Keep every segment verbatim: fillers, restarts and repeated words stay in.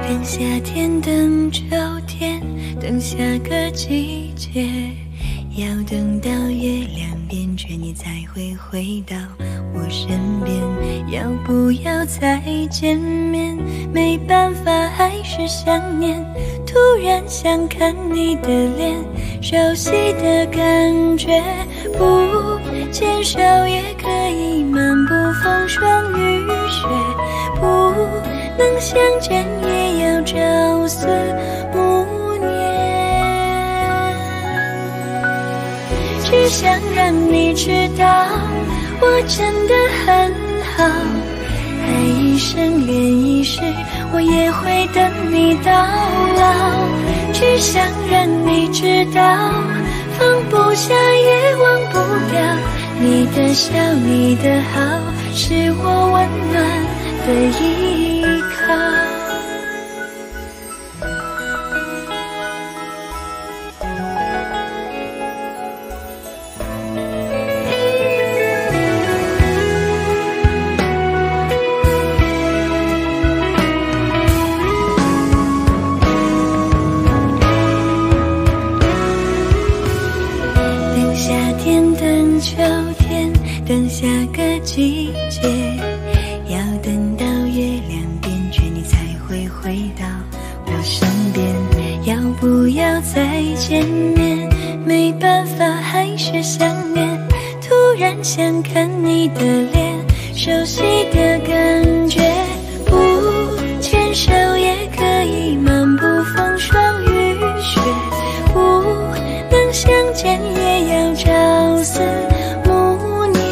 等夏天，等秋天，等下个季节，要等到月亮变缺，你才会回到我身边。要不要再见面？没办法，还是想念。突然想看你的脸，熟悉的感觉。不牵手也可以漫步风霜雨雪，不能相见也要朝思暮念。只想让你知道，我真的很好，爱一生恋一世，我也会等你到老。只想让你知道，放不下也忘不掉，你的笑你的好，是我温暖的依靠。等秋天，等下个季节，要等到月亮变缺，你才会回到我身边。要不要再见面？没办法，还是想念。突然想看你的脸，熟悉的感觉。不牵手也可以漫步风霜雨雪，不能相见也要朝思暮念。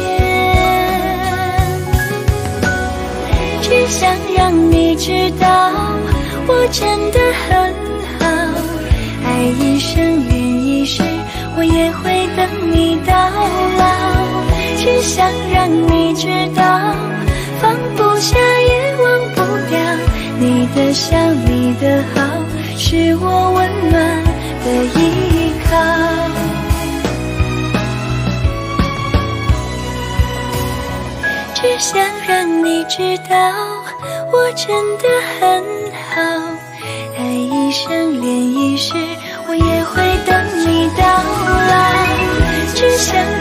只想让你知道，我真的很好，爱一生恋一世，我也会等你到老。只想让你知道，放不下也忘不掉，你的笑你的好，是我温暖的依靠。只想让你知道，我真的很好，爱一生恋一世，我也会等你到老。只想